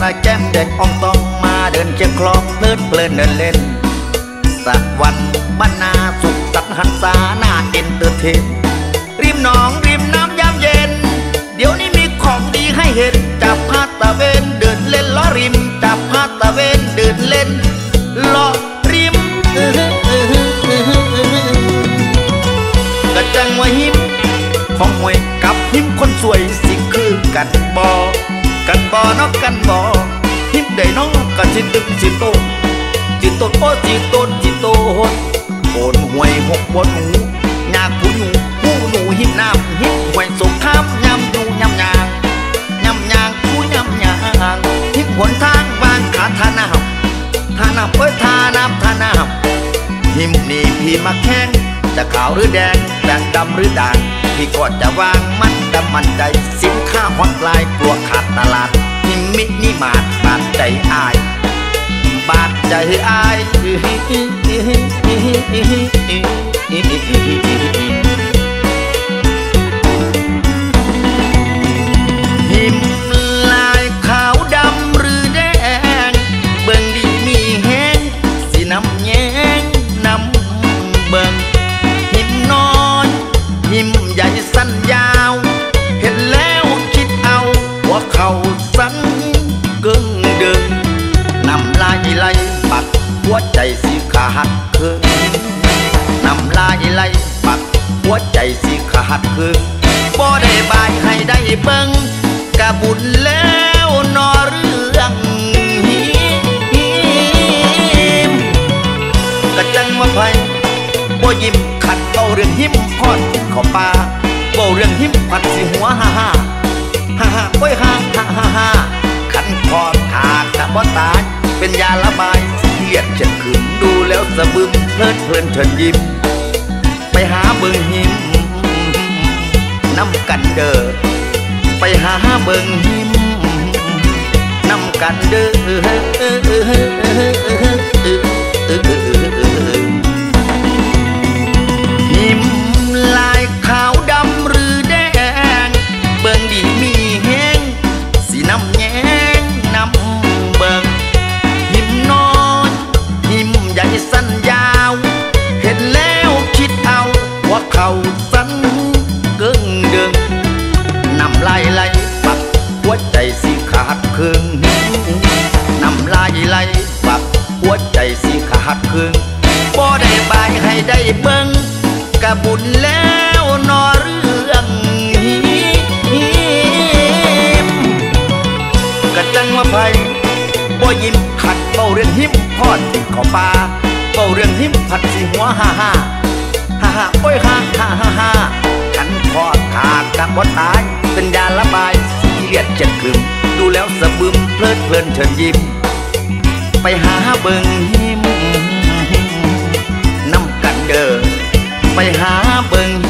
ายแก้มเด็กอ่องตองมาเดินเชียงคลองเพลินเพลินเดินเล่นสักวันบ้านนาสุขสันต์หันษาหน้าเอ็นเตอร์เทนริมหนองริมน้ำยามเย็นเดี๋ยวนี้มีของดีให้เห็นจับพาตะเวนเดินเล่นล้อริมจับพาตะเวนเดินเล่นล้อริมกระจังว่าหิมของมวยกับหิมคนสวยสิคือกันบอกันบอนอกกันบอหิมได้นอกกันสิตึกสิโตจิตโตโอจิตโตจิตโตโอนหวยหกบนหูยากผู้อยู่ผู้หนูหิมน้ำหิมหวยสงครามยำอยู่ยำยางยำยางผู้ยำยางหิมหนทางวางขาท่าน้ำท่าน้ำเอ้ยท่าน้ำท่าน้ำหิมนี่พี่มาแข่งจะขาวหรือแดงแดงดำหรือด่างพี่ก็จะวางมันดำมันใจสินค้าฮอตไลน์กลัวขาดตลาดหิมมินิมาร์ทบาดใจอายบาดใจอายหิมลายขาวดำหรือแดงเบิ่งดีมีแห้งสีน้ำแยงน้ำเบิ่งหิมน้อยหิมใหญ่สั้นยาวเห็นแล้วคิดเอาว่าเขาสันเกิงเดินนำลายไหลปักหัวใจสิขาดเคืองนำลายไหลปักหัวใจสิขาดเคืองบ่ได้บายให้ได้เบิ่งกะบุญแล้วนอเรื่องหิมกะจังว่าไผบ่ยิ้มขัดเบาเรื่องหิมพอดเข้าป่าเบาเรื่องหิมผัดสิหัวฮ่าฮ่าฮ่าฮ่าโอ้ยฮ่าฮ่าฮ่าฮ่าขันคอขาดกะบ่ตายเป็นยาละบายเครียดเจ็บขืนดูแล้วสะบึมเพลิดเพลินเชิญยิ้มไปหาเบิ่งหิมน้ำกันเด้อไปหาเบิ่งหิมน้ำกันเด้อหิมลายขาวดำหรือแดงเบิ่งดีมีแห้งสีน้ำแยงน้ำเบิ่งหิมน้อยหิมใหญ่สั้นยาวเห็นแล้วคิดเอาว่าเขาสั้นเกิงเดิงนำลายไหลปักหัวใจสิขาดเคืองนำลายไหลปักหัวใจสิขาดเคืองบ่ได้บายให้ได้เบิ่งกะบุญแล้วนอเรื่องหิมกะจังว่าไผบ่ยิ้มขัดเบาเรื่องหิมพอดเข้าป่าเบาเรื่องหิมผัดสิหัวฮ่าฮ่าฮ่าฮ่าโอ้ยฮ่าฮ่าฮ่าฮ่าขันพอดขาดกะบ่ตายเป็นยาละบายเครียดเจ็บขึมดูแล้วสะบึมเพลิดเพลินเชิญยิ้มไปหาเบิ่งหิมน้ำกันเด้อไปหาเบิ่ง